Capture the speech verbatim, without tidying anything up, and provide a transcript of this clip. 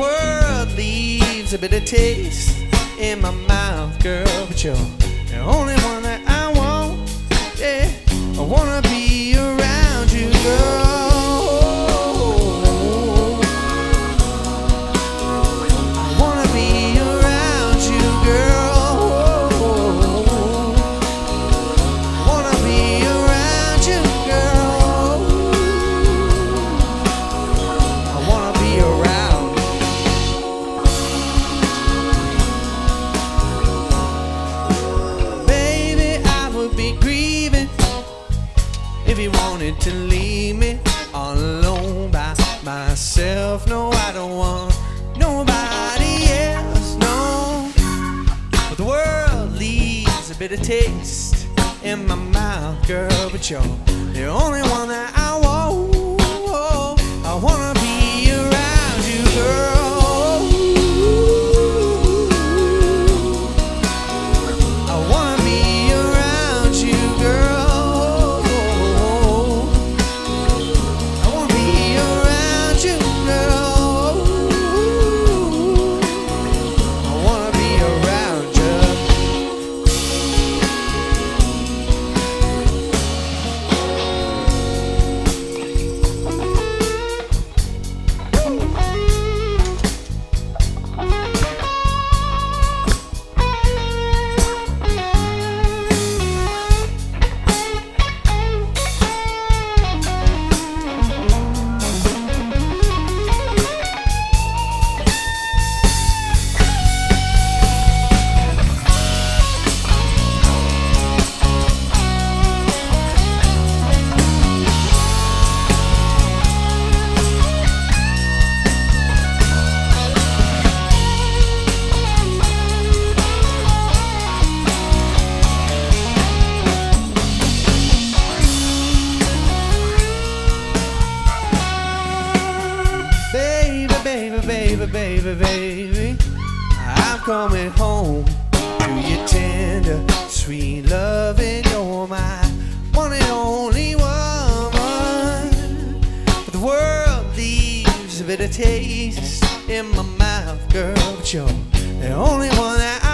world leaves a bitter taste in my mouth, girl, but you're the only one that I want. Yeah, I wanna be around you, girl. If you wanted to leave me all alone by myself, no, I don't want nobody else, no. But the world leaves a bitter taste in my mouth, girl, but you're the only one that I want. I wanna be around you, girl. Baby, baby, baby, I'm coming home to your tender, sweet loving. You're my one and only woman. But the world leaves a bitter taste in my mouth, girl, but you're the only one that I